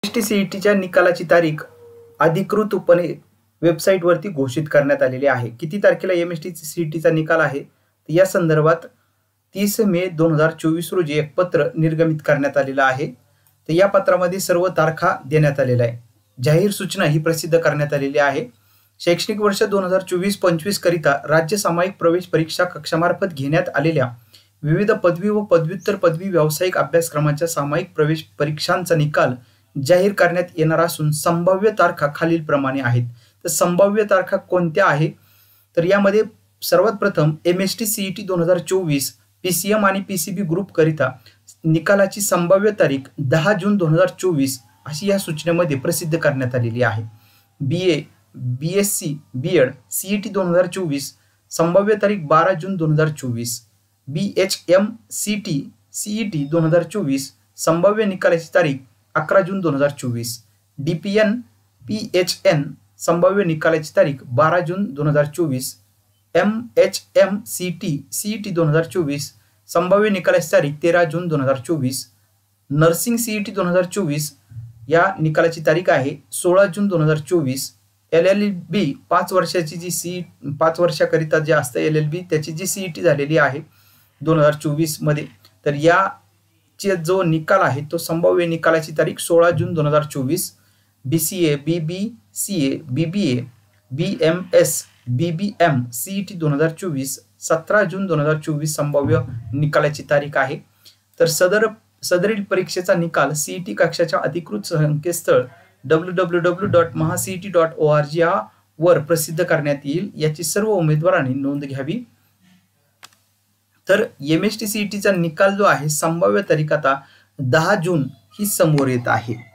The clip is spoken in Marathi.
MST CETच्या निकालाची तारीख अधिकृतपणे वेबसाईटवरती घोषित करण्यात आलेली आहे। किती तारखेला MST CETचा निकाल आहे या संदर्भात 30 मे 2024 रोजी एक पत्र निर्गमित करण्यात आलेलं आहे। तर या पत्रामध्ये सर्व तारखा देण्यात आलेल्या आहे। जाहीर सूचना ही प्रसिद्ध करण्यात आलेली आहे। शैक्षणिक वर्ष 2024-25 करिता राज्य सामायिक प्रवेश परीक्षा कक्षामार्फत घेण्यात आलेल्या विविध पदवी व पदव्युत्तर पदवी व्यावसायिक अभ्यासक्रमांच्या सामायिक प्रवेश परीक्षांचा निकाल जाहीर करण्यात येणार असून संभाव्य तारखा खालील प्रमाणे आहेत। तर संभाव्य तारखा कोणत्या आहे तर यामध्ये सर्वात प्रथम MST CET 2024 PCM आणि PCB ग्रुप करिता निकालाची संभाव्य तारीख 10 जून 2024 अशी या सूचनेमध्ये प्रसिद्ध करण्यात आलेली आहे। BA BSc BEd CET 2024 संभाव्य तारीख 12 जून 2024। BHM CET 2024 संभाव्य निकालाची तारीख 11 जून 2024। DPN PHN संभाव्य निकालाची तारीख 12 जून 2024। MHM CET 2024 संभाव्य निकालाची तारीख 13 जून 2024। नर्सिंग CET 2024 या निकालाची तारीख आहे 16 जून 2024। LLB 5 वर्षाची जी 5 वर्षाकरिता जे असते LLB त्याची जी CET झालेली आहे 2024 मध्ये, तर याचे जो निकाल आहे तो संभाव्य निकालाची तारीख 16 जून 2024। BCA BBCA BBA BMS BBM CET 2024 17 जून 2024 संभाव्य निकालाची तारीख आहे। तर सदरील परीक्षेचा निकाल CET कक्षाच्या अधिकृत संकेतस्थळ www.mahacet.org वर प्रसिद्ध करण्यात येईल। याची सर्व उमेदवारांनी नोंद घ्यावी। तर MST CETचा निकाल जो आहे संभाव्य तारीख आता 10 जून ही समोर येत आहे।